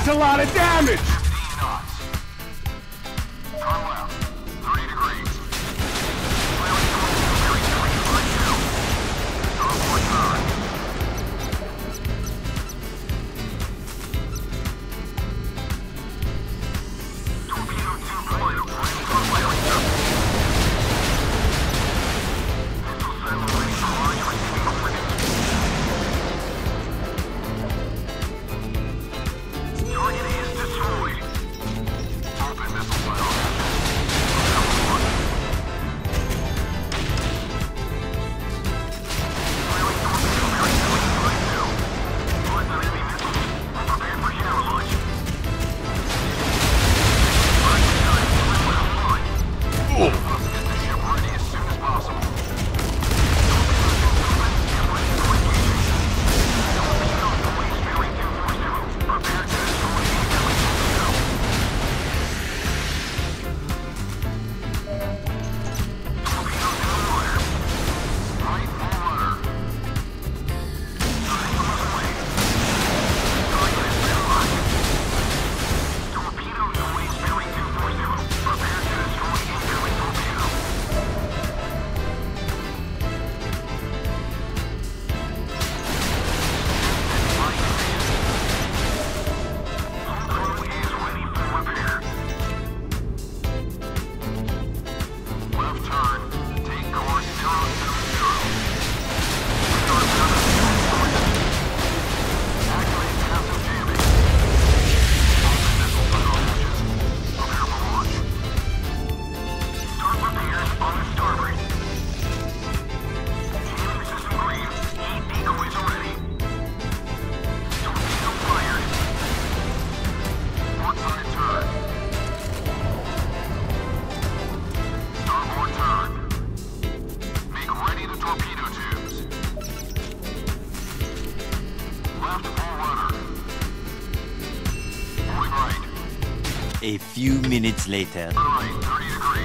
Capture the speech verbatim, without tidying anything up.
That's a lot of damage! fifteen knots. Turn left. thirty degrees. Clearing twenty-three twenty-five two. Starboard turn. Torpedo two point. Ready for firing. Missile seven ready for launch. Receiving ordnance. Target is destroyed. Open missile file hatches. Level one. Clearing torpedo bearing twenty-five two. Lots of enemy missiles. We're prepared for hero launch. Right time. Hold on. Let's get the ship ready as soon as possible. Torpedo two movement. Get ready for engaging. Torpedo noise bearing two forty. Prepare to destroy incoming torpedo. Torpedo in the water. Right full rudder. Starting from the way. Target has been locked. Torpedo noise bearing two forty. Prepare to destroy incoming torpedo. Flight command. Hull crew is ready for repair. Left turn. Take course zero seven zero. Start another fuel sources. Activate passive jamming. Open missile funnel hatches. Prepare for launch. Start repairs on the starboard. Jamming system green. Heat decoys are ready. Torpedo fired. Port side turn. Starboard turn. Make ready the torpedo tubes. Left full rudder. Point right. A few minutes later. Turn right, thirty degrees.